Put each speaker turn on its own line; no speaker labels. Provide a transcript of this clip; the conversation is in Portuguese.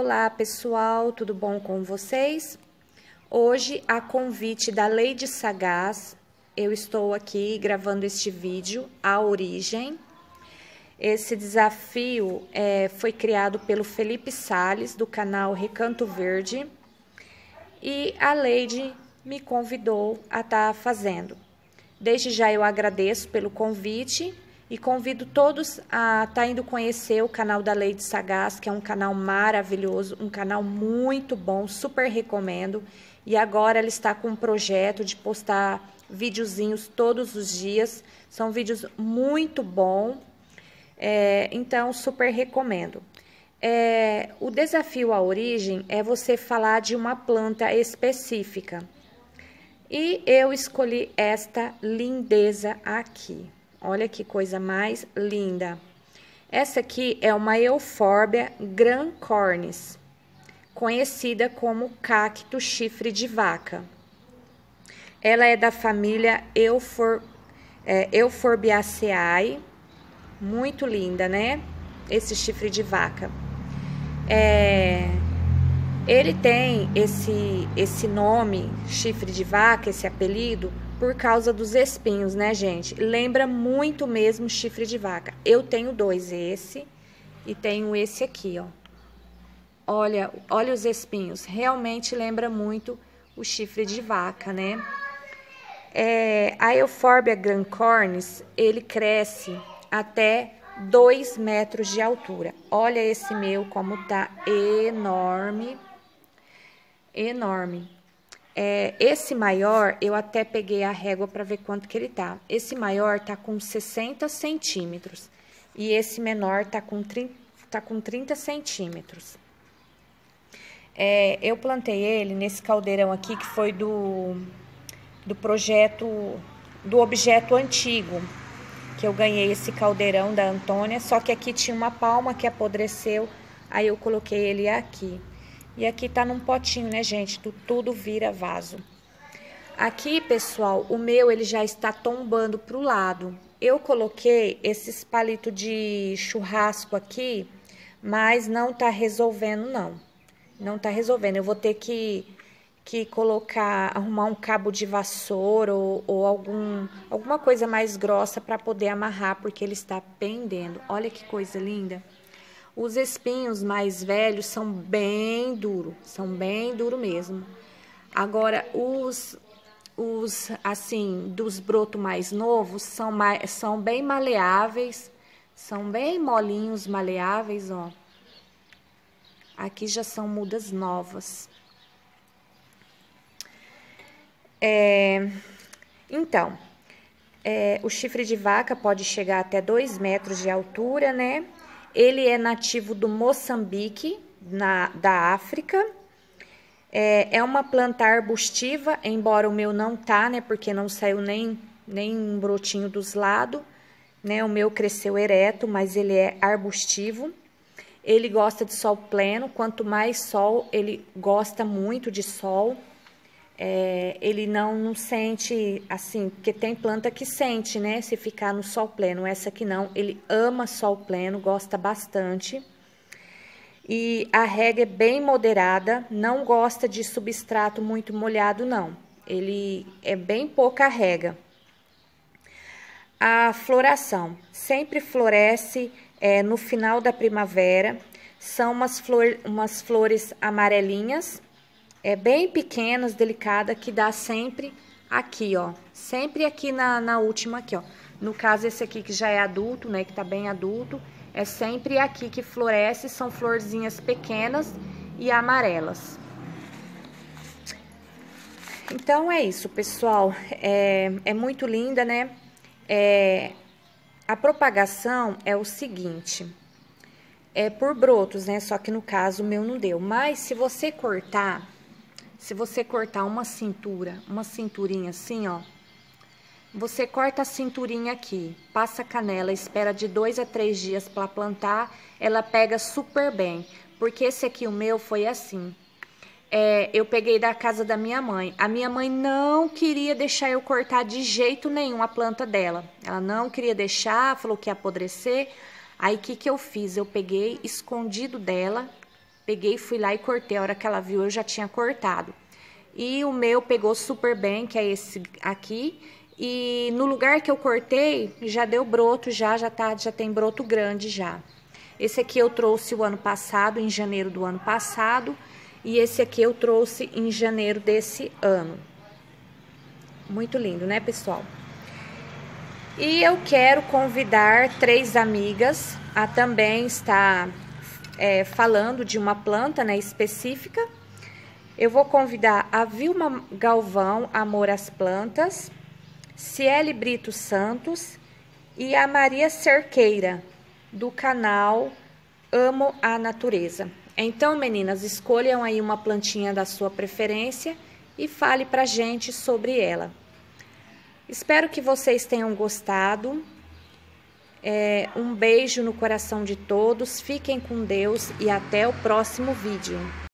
Olá pessoal, tudo bom com vocês? Hoje, a convite da Lady Sagaz, eu estou aqui gravando este vídeo, A Origem. Esse desafio foi criado pelo Felipe Salles, do canal Recanto Verde, e a Lady me convidou a estar fazendo. Desde já eu agradeço pelo convite e convido todos a estar indo conhecer o canal da Lady Sagaz, que é um canal maravilhoso, um canal muito bom, super recomendo. E agora ela está com um projeto de postar videozinhos todos os dias, são vídeos muito bons, então super recomendo. O desafio à origem é você falar de uma planta específica. E eu escolhi esta lindeza aqui. Olha que coisa mais linda. Essa aqui é uma Euphorbia grancornis, conhecida como cacto chifre de vaca. Ela é da família Euphorbiaceae, muito linda, né? Esse chifre de vaca. Ele tem esse nome, chifre de vaca, esse apelido, por causa dos espinhos, né, gente? Lembra muito mesmo chifre de vaca. Eu tenho dois, esse e tenho esse aqui, ó. Olha os espinhos, realmente lembra muito o chifre de vaca, né? A Euphorbia grancornis, ele cresce até 2 metros de altura. Olha esse meu como tá enorme, enorme. Esse maior, eu até peguei a régua para ver quanto que ele tá. Esse maior tá com 60 centímetros e esse menor tá com 30 centímetros. Eu plantei ele nesse caldeirão aqui, que foi do projeto, do objeto antigo, que eu ganhei esse caldeirão da Antônia, só que aqui tinha uma palma que apodreceu, aí eu coloquei ele aqui. E aqui tá num potinho, né, gente? Tudo vira vaso. Aqui, pessoal, o meu, ele já está tombando pro lado. Eu coloquei esses palitos de churrasco aqui, mas não tá resolvendo, não. Não tá resolvendo. Eu vou ter que arrumar um cabo de vassoura ou alguma coisa mais grossa para poder amarrar, porque ele está pendendo. Olha que coisa linda. Os espinhos mais velhos são bem duros mesmo. Agora, assim, dos brotos mais novos, são bem maleáveis, são bem molinhos, maleáveis, ó. Aqui já são mudas novas. Então, o chifre de vaca pode chegar até 2 metros de altura, né? Ele é nativo do Moçambique, da África. É uma planta arbustiva, embora o meu não tá, né? Porque não saiu nem um brotinho dos lados, né? O meu cresceu ereto, mas ele é arbustivo. Ele gosta de sol pleno, quanto mais sol, ele gosta muito de sol. Ele não sente, assim, porque tem planta que sente, né, se ficar no sol pleno. Essa aqui não, ele ama sol pleno, gosta bastante. E a rega é bem moderada, não gosta de substrato muito molhado, não. Ele é bem pouca rega. A floração sempre floresce no final da primavera. São umas flores amarelinhas, bem pequenas, delicadas, que dá sempre aqui, ó. Sempre aqui na última aqui, ó. No caso, esse aqui que já é adulto, né, que tá bem adulto, é sempre aqui que floresce, são florzinhas pequenas e amarelas. Então, é isso, pessoal. É muito linda, né? A propagação é o seguinte, por brotos, né? Só que no caso o meu não deu. Mas se você cortar uma cinturinha assim, ó, você corta a cinturinha aqui, passa canela, espera de 2 a 3 dias para plantar, ela pega super bem. Porque esse aqui, o meu, foi assim. Eu peguei da casa da minha mãe. A minha mãe não queria deixar eu cortar de jeito nenhum a planta dela. Ela não queria deixar, falou que ia apodrecer. Aí, o que eu fiz? Eu peguei escondido dela, Peguei, fui lá e cortei. A hora que ela viu, eu já tinha cortado. E o meu pegou super bem, que é esse aqui. E no lugar que eu cortei, já deu broto, já tem broto grande já. Esse aqui eu trouxe o ano passado, em janeiro do ano passado. E esse aqui eu trouxe em janeiro desse ano. Muito lindo, né, pessoal? E eu quero convidar 3 amigas a também estar falando de uma planta, né, específica. Eu vou convidar a Vilma Galvão, Amor às Plantas, Ciele Brito Santos e a Maria Cerqueira, do canal Amo a Natureza. Então, meninas, escolham aí uma plantinha da sua preferência e fale pra gente sobre ela. Espero que vocês tenham gostado. Um beijo no coração de todos, fiquem com Deus e até o próximo vídeo.